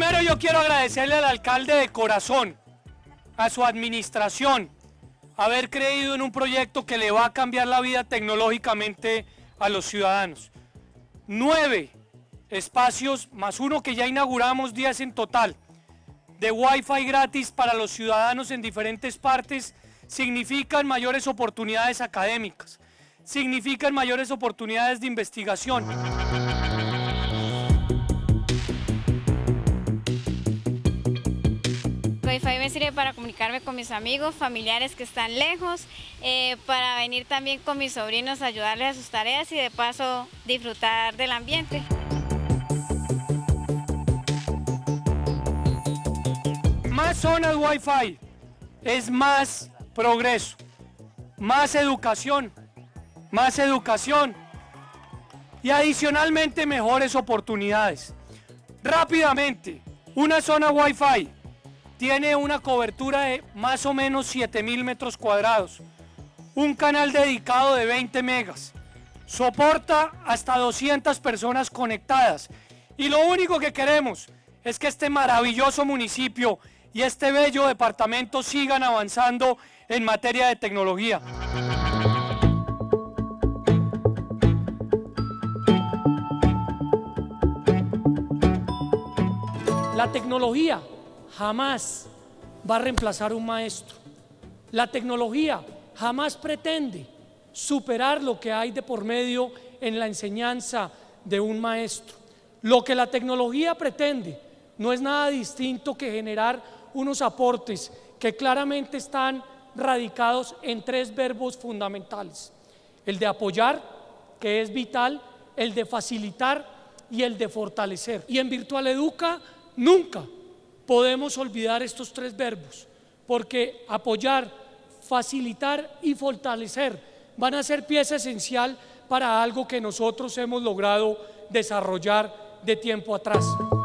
Primero yo quiero agradecerle al alcalde de corazón, a su administración, haber creído en un proyecto que le va a cambiar la vida tecnológicamente a los ciudadanos. 9 espacios, más uno que ya inauguramos, 10 en total, de Wi-Fi gratis para los ciudadanos en diferentes partes, significan mayores oportunidades académicas, significan mayores oportunidades de investigación. Wi-Fi me sirve para comunicarme con mis amigos, familiares que están lejos, para venir también con mis sobrinos a ayudarles a sus tareas y de paso disfrutar del ambiente. Más zonas Wi-Fi es más progreso, más educación y adicionalmente mejores oportunidades. Rápidamente, una zona Wi-Fi tiene una cobertura de más o menos 7.000 metros cuadrados, un canal dedicado de 20 megas, soporta hasta 200 personas conectadas y lo único que queremos es que este maravilloso municipio y este bello departamento sigan avanzando en materia de tecnología. La tecnología jamás va a reemplazar a un maestro. La tecnología jamás pretende superar lo que hay de por medio en la enseñanza de un maestro. Lo que la tecnología pretende no es nada distinto que generar unos aportes que claramente están radicados en 3 verbos fundamentales: el de apoyar, que es vital, el de facilitar y el de fortalecer. Y en Virtual Educa nunca podemos olvidar estos 3 verbos, porque apoyar, facilitar y fortalecer van a ser pieza esencial para algo que nosotros hemos logrado desarrollar de tiempo atrás.